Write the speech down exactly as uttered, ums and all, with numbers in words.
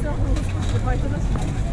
はもう少しでバイトだしね。